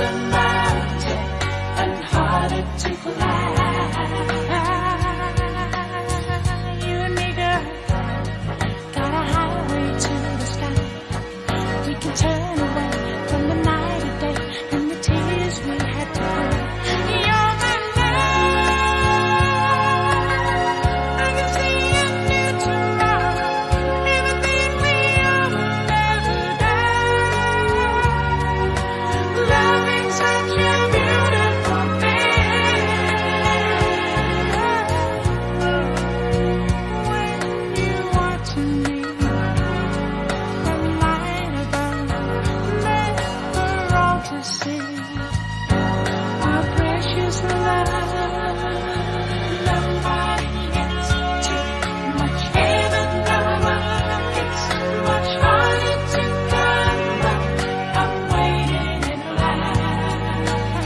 a mountain and harder to climb. You and me, girl, got a highway to the sky. We can turn away from the night of day and the tears we had to cry. You're my love. I can see a new tomorrow. Everything we are will never die. Loving such a beautiful thing. When you're watching me, the light above, never all to see. Our precious love, nobody gets too much heaven, no, it's much harder to come back. I'm waiting in line.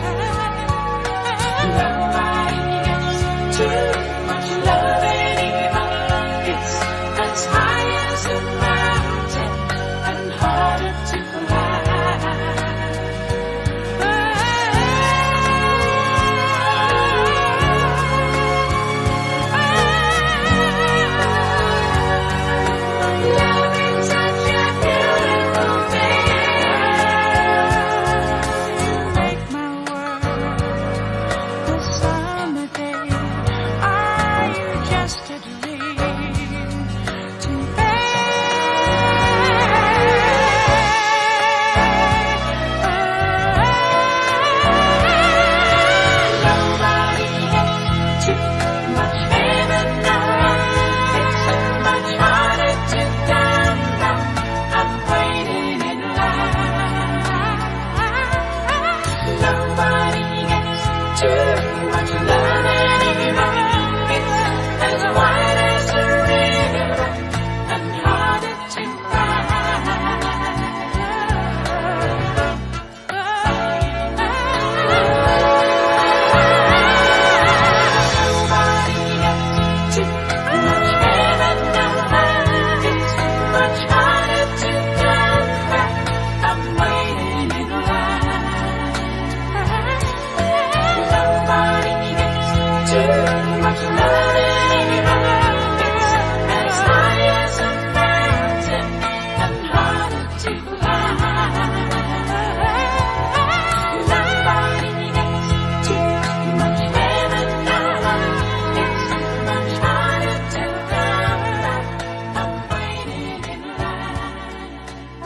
Nobody gets too much love anymore. It's as high as a mountain and harder to climb. Loving such a beautiful thing. You make my world the summer day. Are you just a dream to bear? Nobody gets too much heaven, no, it's much harder to come back. I'm waiting in line. Nobody gets too much love anymore. It's as wide as a river and harder to Nobody gets too much heaven, no, it's much harder to come back. I'm waiting in line. Nobody gets too much love anymore. It's as high as a mountain and harder to climb. Nobody gets too much heaven, no, it's much harder to come back. I'm waiting in line.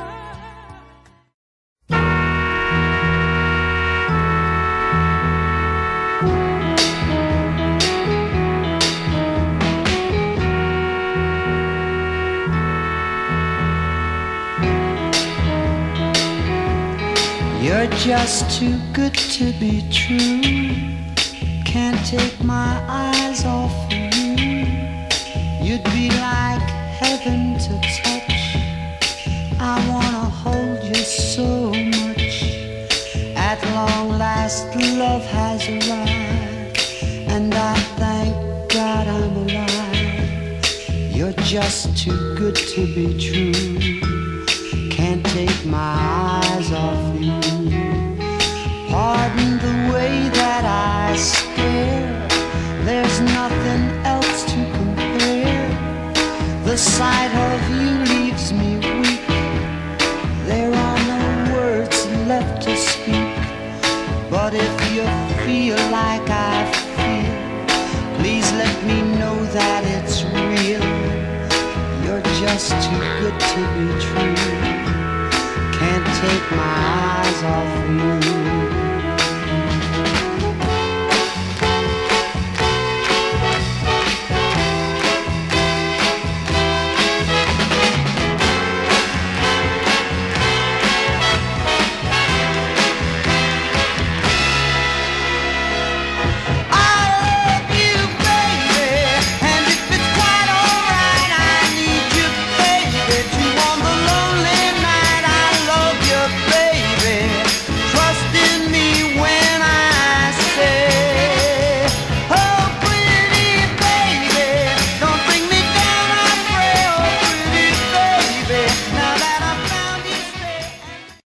You're just too good to be true. Can't take my eyes off of you. You'd be like heaven to touch. I wanna hold you so much. At long last, love has arrived, and I thank God I'm alive. You're just too good to be true. Can't take my eyes off you. Pardon the way that I stare. There's nothing else to compare. The sight of you leaves me weak. There are no words left to speak. But if you feel like I feel, please let me know that it's real. You're just too good to be true. Can't take my eyes off you.